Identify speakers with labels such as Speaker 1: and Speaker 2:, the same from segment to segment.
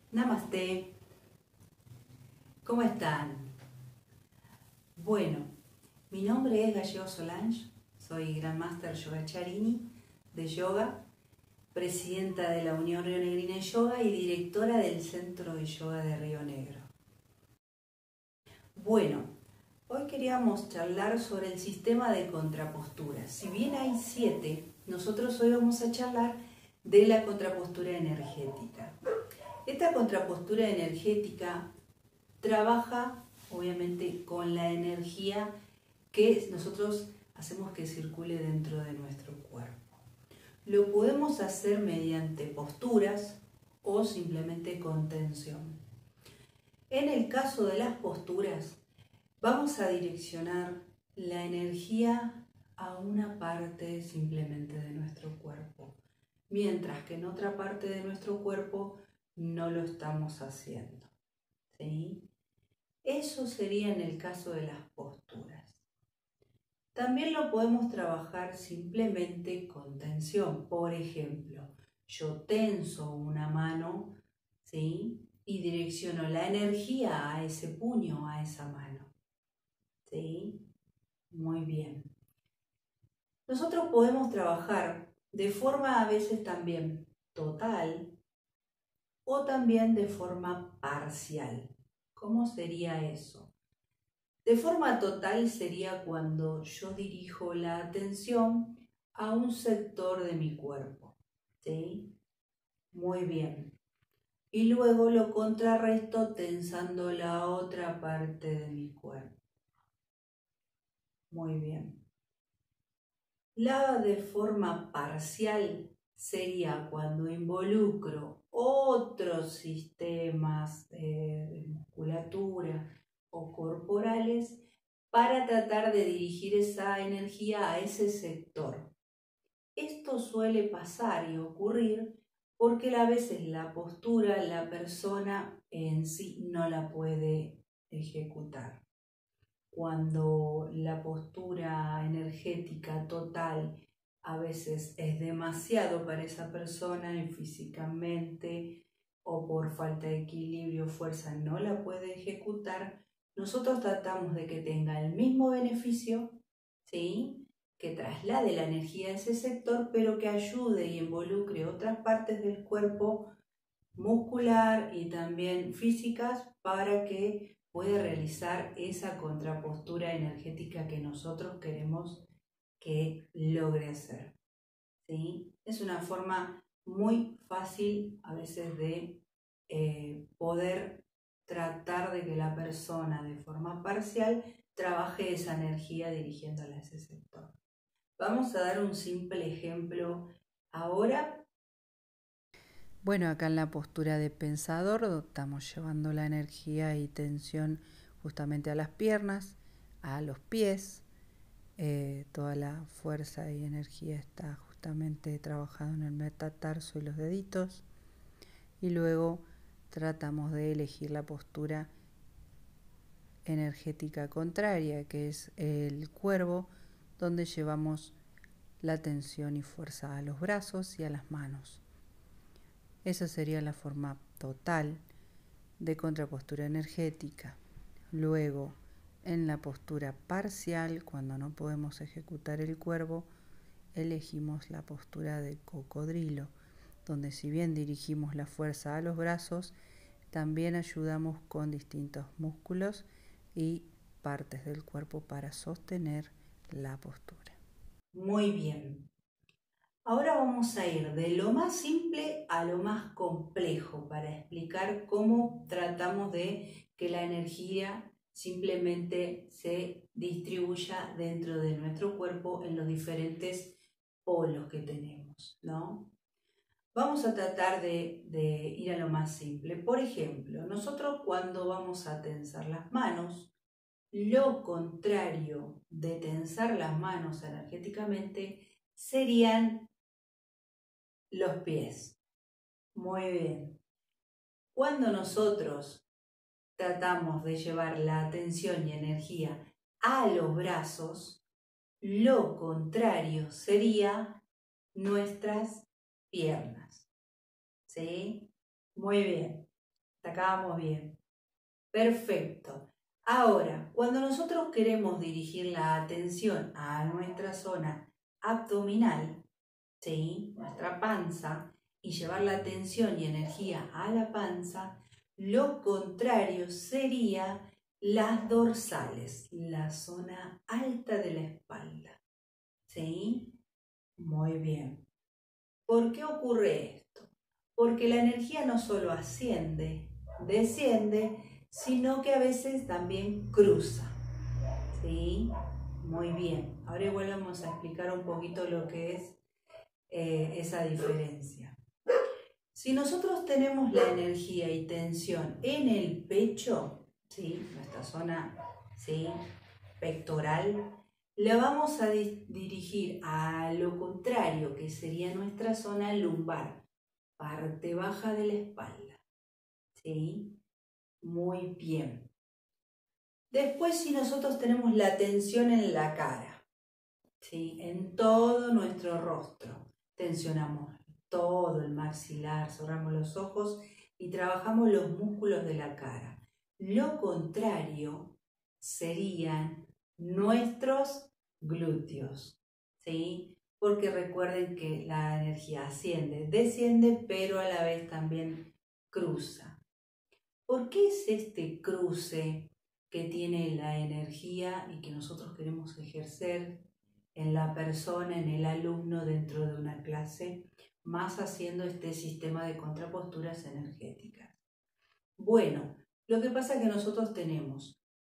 Speaker 1: Namaste, ¿cómo están? Bueno, mi nombre es Gallego Solange, soy Grandmaster Yogacharini de yoga, presidenta de la Unión Rionegrina de Yoga y directora del Centro de Yoga de Río Negro. Bueno, hoy queríamos charlar sobre el sistema de contraposturas. Si bien hay 7, nosotros hoy vamos a charlar de la contrapostura energética. Esta contrapostura energética trabaja obviamente con la energía que nosotros hacemos que circule dentro de nuestro cuerpo. Lo podemos hacer mediante posturas o simplemente con tensión. En el caso de las posturas, vamos a direccionar la energía a una parte simplemente de nuestro cuerpo, mientras que en otra parte de nuestro cuerpo no lo estamos haciendo, ¿sí? Eso sería en el caso de las posturas. También lo podemos trabajar simplemente con tensión. Por ejemplo, yo tenso una mano, ¿sí? Y direcciono la energía a ese puño, a esa mano, ¿sí? Muy bien. Nosotros podemos trabajar de forma a veces también total o también de forma parcial. ¿Cómo sería eso? De forma total sería cuando yo dirijo la atención a un sector de mi cuerpo, ¿sí? Muy bien. Y luego lo contrarresto tensando la otra parte de mi cuerpo. Muy bien. La de forma parcial sería cuando involucro otros sistemas de musculatura o corporales para tratar de dirigir esa energía a ese sector. Esto suele pasar y ocurrir porque a veces la postura, la persona en sí no la puede ejecutar. Cuando la postura energética total a veces es demasiado para esa persona y físicamente o por falta de equilibrio o fuerza no la puede ejecutar, nosotros tratamos de que tenga el mismo beneficio, ¿sí? Que traslade la energía a ese sector, pero que ayude y involucre otras partes del cuerpo muscular y también físicas para que pueda realizar esa contrapostura energética que nosotros queremos que logre hacer, ¿sí? Es una forma muy fácil a veces de poder tratar de que la persona de forma parcial trabaje esa energía dirigiéndola a ese sector. Vamos a dar un simple ejemplo ahora.
Speaker 2: Bueno, acá en la postura de pensador estamos llevando la energía y tensión justamente a las piernas, a los pies. Toda la fuerza y energía está justamente trabajando en el metatarso y los deditos. Y luego tratamos de elegir la postura energética contraria, que es el cuervo, donde llevamos la tensión y fuerza a los brazos y a las manos. Esa sería la forma total de contrapostura energética. Luego, en la postura parcial, cuando no podemos ejecutar el cuervo, elegimos la postura de cocodrilo, donde si bien dirigimos la fuerza a los brazos, también ayudamos con distintos músculos y partes del cuerpo para sostener la postura.
Speaker 1: Muy bien. Ahora vamos a ir de lo más simple a lo más complejo para explicar cómo tratamos de que la energía simplemente se distribuya dentro de nuestro cuerpo en los diferentes polos que tenemos, ¿no? Vamos a tratar de ir a lo más simple. Por ejemplo, nosotros cuando vamos a tensar las manos, lo contrario de tensar las manos energéticamente serían los pies. Muy bien. Cuando nosotros tratamos de llevar la atención y energía a los brazos, lo contrario sería nuestras piernas. ¿Sí? Muy bien. Hasta acá vamos bien. Perfecto. Ahora, cuando nosotros queremos dirigir la atención a nuestra zona abdominal, ¿sí? Nuestra panza, y llevar la atención y energía a la panza, lo contrario sería las dorsales, la zona alta de la espalda. ¿Sí? Muy bien. ¿Por qué ocurre esto? Porque la energía no solo asciende, desciende, sino que a veces también cruza. ¿Sí? Muy bien. Ahora igual vamos a explicar un poquito lo que es esa diferencia. Si nosotros tenemos la energía y tensión en el pecho, ¿sí? Nuestra zona, ¿sí? Pectoral, la vamos a dirigir a lo contrario, que sería nuestra zona lumbar, parte baja de la espalda. ¿Sí? Muy bien. Después, si nosotros tenemos la tensión en la cara, ¿sí? En todo nuestro rostro, tensionamos todo el maxilar, cerramos los ojos y trabajamos los músculos de la cara. Lo contrario serían nuestros glúteos, ¿sí? Porque recuerden que la energía asciende, desciende, pero a la vez también cruza. ¿Por qué es este cruce que tiene la energía y que nosotros queremos ejercer en la persona, en el alumno dentro de una clase, más haciendo este sistema de contraposturas energéticas? Bueno, lo que pasa es que nosotros tenemos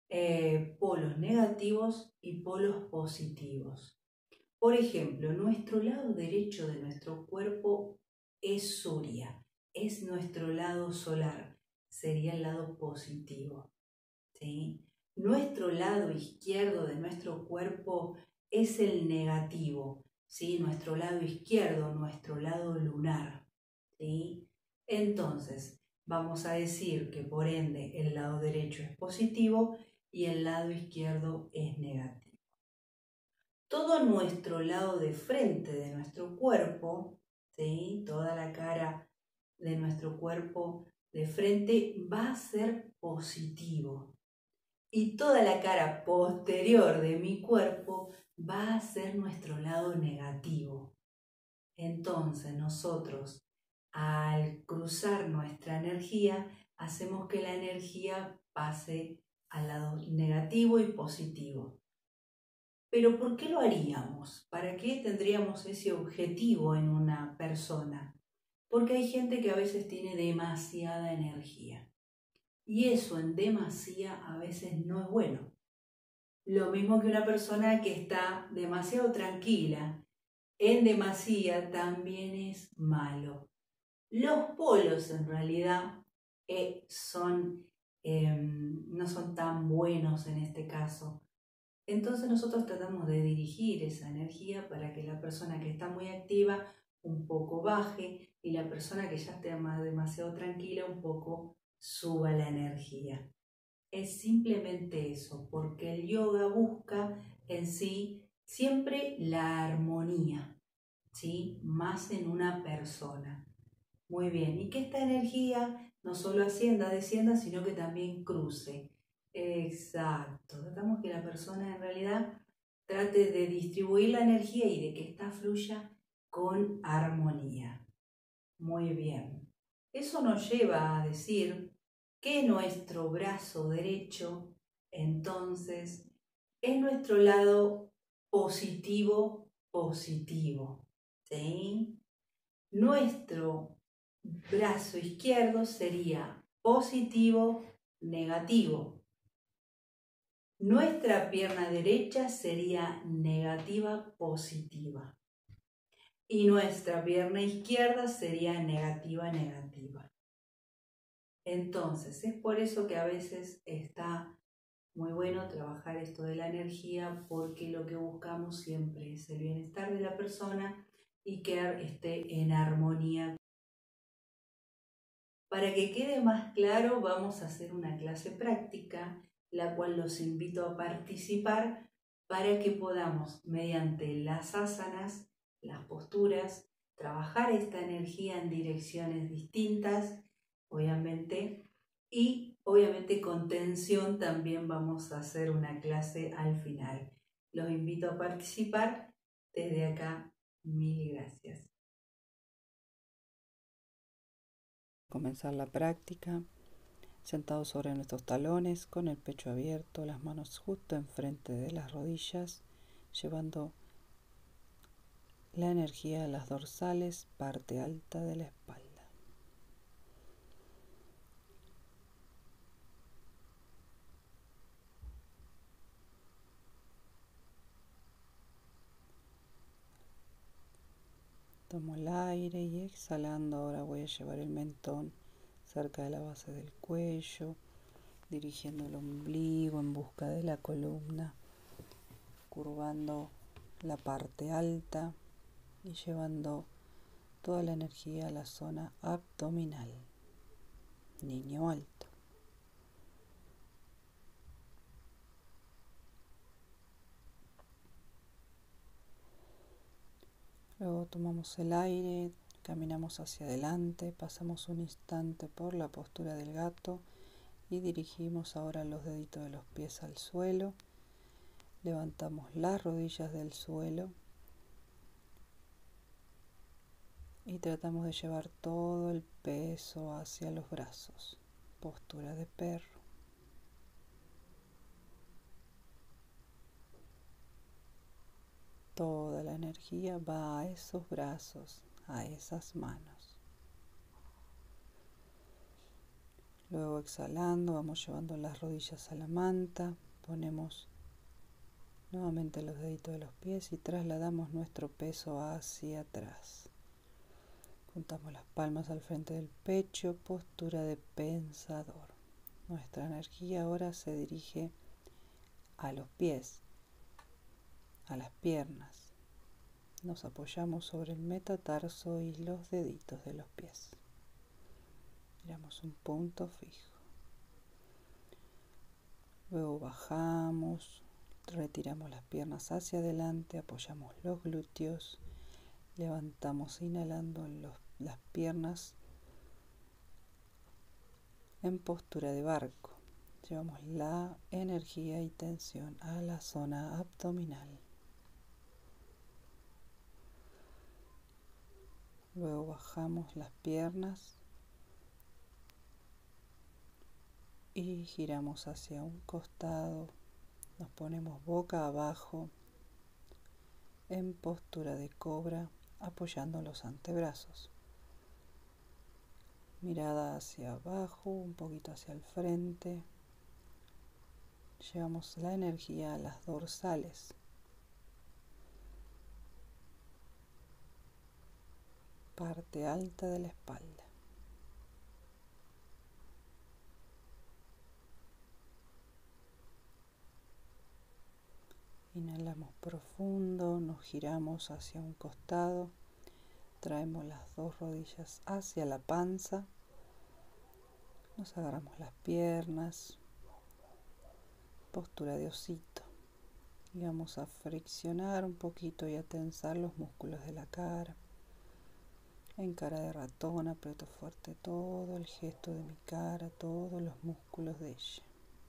Speaker 1: polos negativos y polos positivos. Por ejemplo, nuestro lado derecho de nuestro cuerpo es Surya, es nuestro lado solar, sería el lado positivo. ¿Sí? Nuestro lado izquierdo de nuestro cuerpo es el negativo, ¿sí? Nuestro lado izquierdo, nuestro lado lunar. ¿Sí? Entonces, vamos a decir que por ende el lado derecho es positivo y el lado izquierdo es negativo. Todo nuestro lado de frente de nuestro cuerpo, ¿sí? Toda la cara de nuestro cuerpo de frente va a ser positivo. Y toda la cara posterior de mi cuerpo va a ser nuestro lado negativo. Entonces nosotros, al cruzar nuestra energía, hacemos que la energía pase al lado negativo y positivo. Pero ¿por qué lo haríamos? ¿Para qué tendríamos ese objetivo en una persona? Porque hay gente que a veces tiene demasiada energía. Y eso en demasía a veces no es bueno. Lo mismo que una persona que está demasiado tranquila, en demasía también es malo. Los polos en realidad no son tan buenos en este caso. Entonces nosotros tratamos de dirigir esa energía para que la persona que está muy activa un poco baje y la persona que ya está demasiado tranquila un poco suba la energía. Es simplemente eso, porque el yoga busca en sí siempre la armonía, ¿sí? Más en una persona. Muy bien, y que esta energía no solo ascienda, descienda, sino que también cruce. Exacto, tratamos que la persona en realidad trate de distribuir la energía y de que ésta fluya con armonía. Muy bien. Eso nos lleva a decir que nuestro brazo derecho, entonces, es nuestro lado positivo, positivo. ¿Sí? Nuestro brazo izquierdo sería positivo, negativo. Nuestra pierna derecha sería negativa, positiva. Y nuestra pierna izquierda sería negativa, negativa. Entonces, es por eso que a veces está muy bueno trabajar esto de la energía, porque lo que buscamos siempre es el bienestar de la persona y que esté en armonía. Para que quede más claro, vamos a hacer una clase práctica, la cual los invito a participar para que podamos, mediante las asanas, las posturas, trabajar esta energía en direcciones distintas, obviamente y obviamente con tensión también vamos a hacer una clase al final. Los invito a participar. Desde acá, mil gracias.
Speaker 2: Comenzar la práctica, sentados sobre nuestros talones, con el pecho abierto, las manos justo enfrente de las rodillas, llevando la energía a las dorsales, parte alta de la espalda. Tomo el aire y exhalando ahora voy a llevar el mentón cerca de la base del cuello, dirigiendo el ombligo en busca de la columna, curvando la parte alta y llevando toda la energía a la zona abdominal, niño alto. Luego tomamos el aire, caminamos hacia adelante, pasamos un instante por la postura del gato y dirigimos ahora los deditos de los pies al suelo. Levantamos las rodillas del suelo y tratamos de llevar todo el peso hacia los brazos. Postura de perro. Toda la energía va a esos brazos, a esas manos. Luego exhalando, vamos llevando las rodillas a la manta, ponemos nuevamente los deditos de los pies y trasladamos nuestro peso hacia atrás. Juntamos las palmas al frente del pecho, postura de pensador. Nuestra energía ahora se dirige a los pies, a las piernas. Nos apoyamos sobre el metatarso y los deditos de los pies. Miramos un punto fijo. Luego bajamos, retiramos las piernas hacia adelante, apoyamos los glúteos, levantamos inhalando las piernas en postura de barco. Llevamos la energía y tensión a la zona abdominal. Luego bajamos las piernas y giramos hacia un costado. Nos ponemos boca abajo en postura de cobra, apoyando los antebrazos. Mirada hacia abajo, un poquito hacia el frente. Llevamos la energía a las dorsales. Parte alta de la espalda. Inhalamos profundo, nos giramos hacia un costado, traemos las dos rodillas hacia la panza, nos agarramos las piernas, postura de osito, y vamos a friccionar un poquito y a tensar los músculos de la cara. En cara de ratón aprieto fuerte todo el gesto de mi cara, todos los músculos de ella.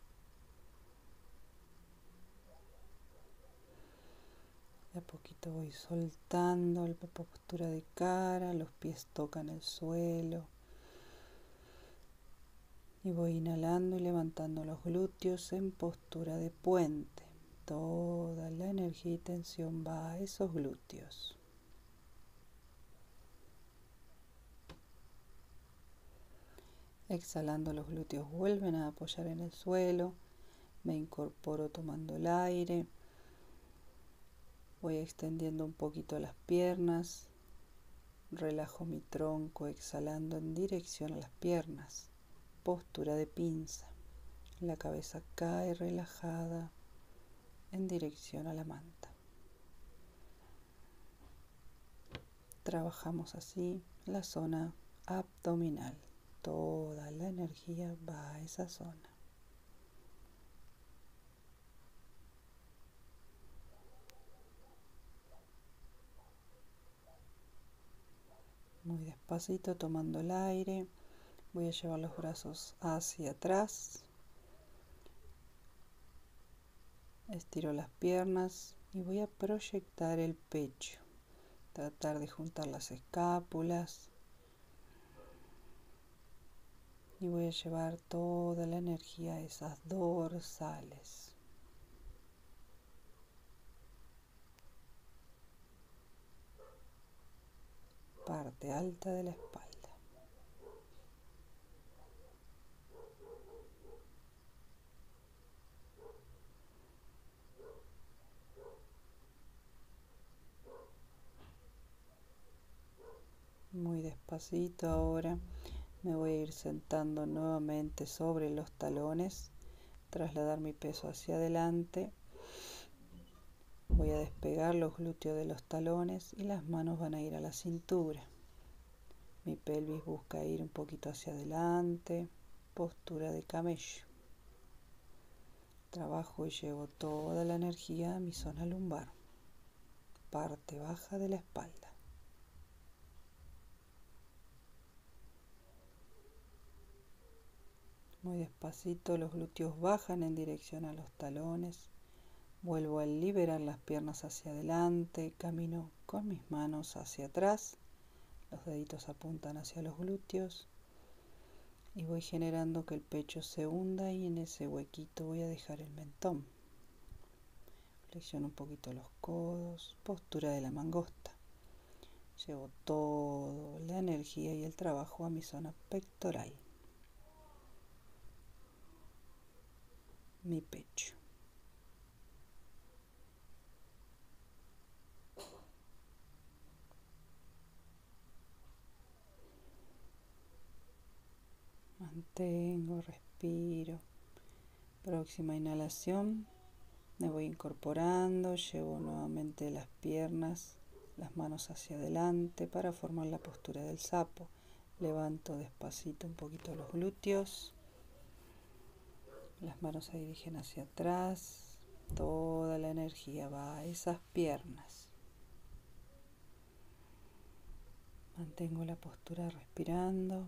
Speaker 2: De a poquito voy soltando la postura de cara, los pies tocan el suelo. Y voy inhalando y levantando los glúteos en postura de puente. Toda la energía y tensión va a esos glúteos. Exhalando, los glúteos vuelven a apoyar en el suelo. Me incorporo tomando el aire. Voy extendiendo un poquito las piernas. Relajo mi tronco exhalando en dirección a las piernas. Postura de pinza. La cabeza cae relajada en dirección a la manta. Trabajamos así la zona abdominal. Toda la energía va a esa zona. Muy despacito tomando el aire, Voy a llevar los brazos hacia atrás. Estiro las piernas y voy a proyectar el pecho. Tratar de juntar las escápulas. Y voy a llevar toda la energía a esas dorsales. Parte alta de la espalda. Muy despacito ahora me voy a ir sentando nuevamente sobre los talones, trasladar mi peso hacia adelante. Voy a despegar los glúteos de los talones y las manos van a ir a la cintura. Mi pelvis busca ir un poquito hacia adelante, postura de camello. Trabajo y llevo toda la energía a mi zona lumbar, parte baja de la espalda. Muy despacito los glúteos bajan en dirección a los talones. Vuelvo a liberar las piernas hacia adelante, camino con mis manos hacia atrás. Los deditos apuntan hacia los glúteos. Y voy generando que el pecho se hunda y en ese huequito voy a dejar el mentón. Flexiono un poquito los codos, postura de la mangosta. Llevo toda la energía y el trabajo a mi zona pectoral. Mi pecho. Mantengo, respiro. Próxima inhalación. Me voy incorporando, llevo nuevamente las piernas, las manos hacia adelante para formar la postura del sapo. Levanto despacito un poquito los glúteos. Las manos se dirigen hacia atrás. Toda la energía va a esas piernas. Mantengo la postura respirando.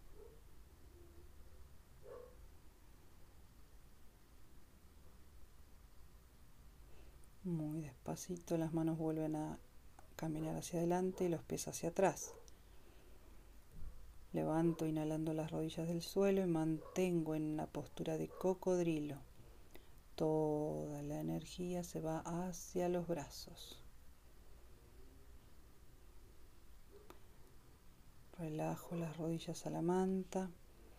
Speaker 2: Muy despacito las manos vuelven a caminar hacia adelante y los pies hacia atrás. Levanto inhalando las rodillas del suelo y mantengo en la postura de cocodrilo. Toda la energía se va hacia los brazos. Relajo las rodillas a la manta.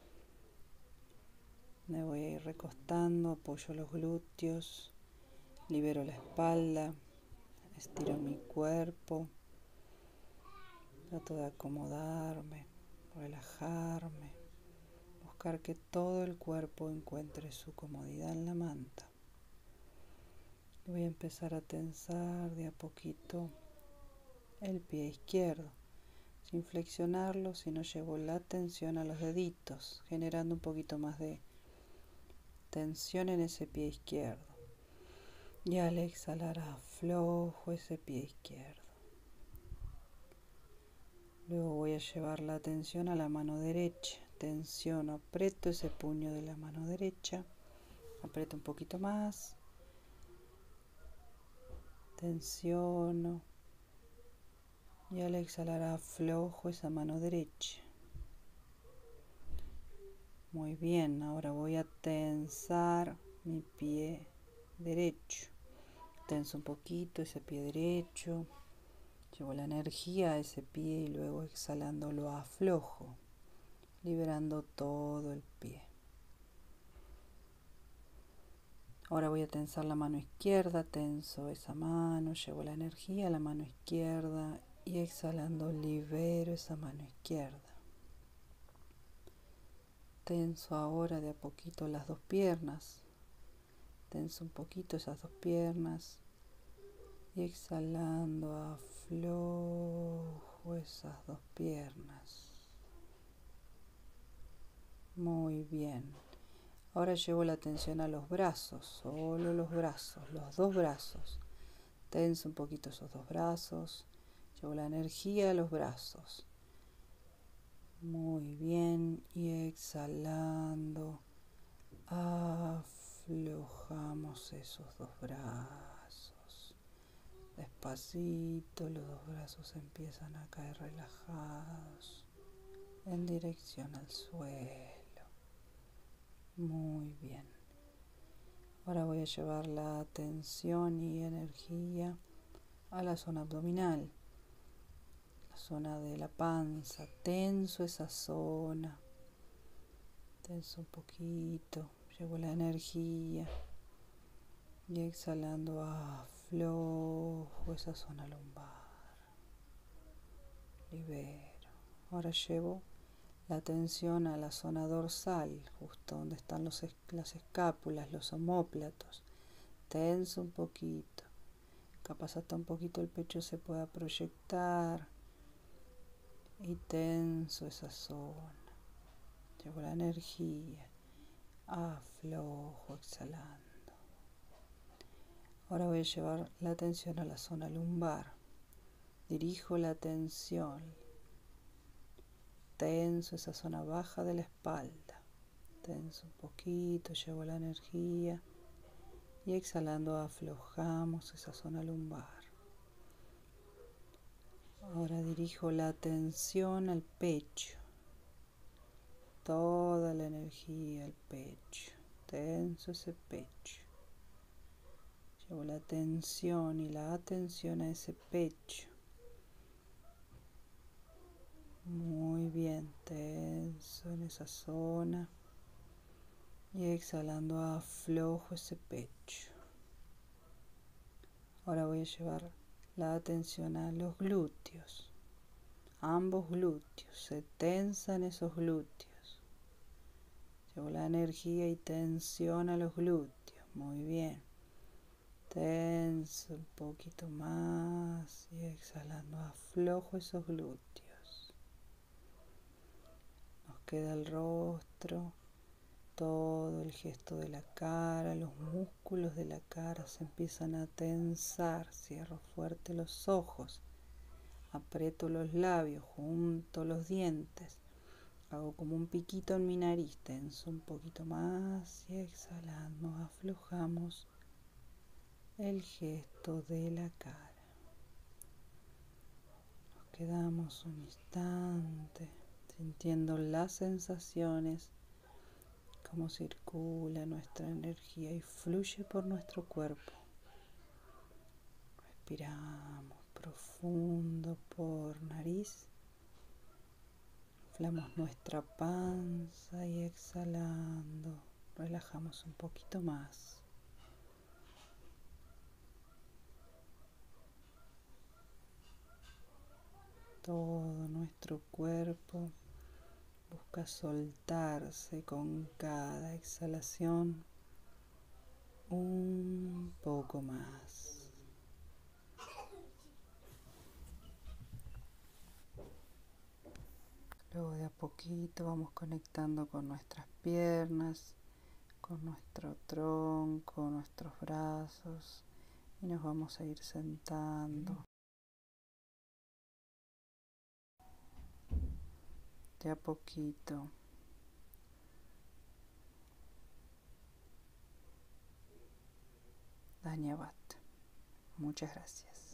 Speaker 2: Me voy a ir recostando, apoyo los glúteos, libero la espalda, estiro mi cuerpo. Trato de acomodarme, relajarme, buscar que todo el cuerpo encuentre su comodidad en la manta. Voy a empezar a tensar de a poquito el pie izquierdo, sin flexionarlo, sino llevo la tensión a los deditos, generando un poquito más de tensión en ese pie izquierdo. Y al exhalar aflojo ese pie izquierdo. Luego voy a llevar la atención a la mano derecha. Tensiono, aprieto ese puño de la mano derecha. Aprieto un poquito más. Tensiono. Y al exhalar aflojo esa mano derecha. Muy bien, ahora voy a tensar mi pie derecho. Tenso un poquito ese pie derecho. Llevo la energía a ese pie y luego exhalando lo aflojo, liberando todo el pie. Ahora voy a tensar la mano izquierda, tenso esa mano, llevo la energía a la mano izquierda y exhalando libero esa mano izquierda. Tenso ahora de a poquito las dos piernas, tenso un poquito esas dos piernas y exhalando aflojo esas dos piernas. Muy bien. Ahora llevo la atención a los brazos, solo los brazos, los dos brazos. Tenso un poquito esos dos brazos. Llevo la energía a los brazos. Muy bien, y exhalando, aflojamos esos dos brazos. Despacito los dos brazos empiezan a caer relajados en dirección al suelo. Muy bien. Ahora voy a llevar la atención y energía a la zona abdominal, la zona de la panza. Tenso esa zona. Tenso un poquito. Llevo la energía. Y exhalando, aflojo esa zona lumbar. Libero. Ahora llevo la atención a la zona dorsal, justo donde están las escápulas, los omóplatos. Tenso un poquito. Capaz hasta un poquito el pecho se pueda proyectar. Y tenso esa zona. Llevo la energía. Aflojo, exhalando. Ahora voy a llevar la atención a la zona lumbar. Dirijo la atención. Tenso esa zona baja de la espalda. Tenso un poquito, llevo la energía. Y exhalando aflojamos esa zona lumbar. Ahora dirijo la atención al pecho. Toda la energía al pecho. Tenso ese pecho. Llevo la atención y la atención a ese pecho. Muy bien, tenso en esa zona. Y exhalando aflojo ese pecho. Ahora voy a llevar la atención a los glúteos. Ambos glúteos, se tensan esos glúteos. Llevo la energía y tensión a los glúteos. Muy bien. Tenso un poquito más y exhalando aflojo esos glúteos. Nos queda el rostro, todo el gesto de la cara, los músculos de la cara se empiezan a tensar. Cierro fuerte los ojos, aprieto los labios, junto los dientes, hago como un piquito en mi nariz, tenso un poquito más y exhalando aflojamos el gesto de la cara. Nos quedamos un instante sintiendo las sensaciones, cómo circula nuestra energía y fluye por nuestro cuerpo. Respiramos profundo por nariz. Inflamos nuestra panza y exhalando relajamos un poquito más. Todo nuestro cuerpo busca soltarse con cada exhalación un poco más. Luego de a poquito vamos conectando con nuestras piernas, con nuestro tronco, nuestros brazos y nos vamos a ir sentando. De a poquito. Dhanyavad. Muchas gracias.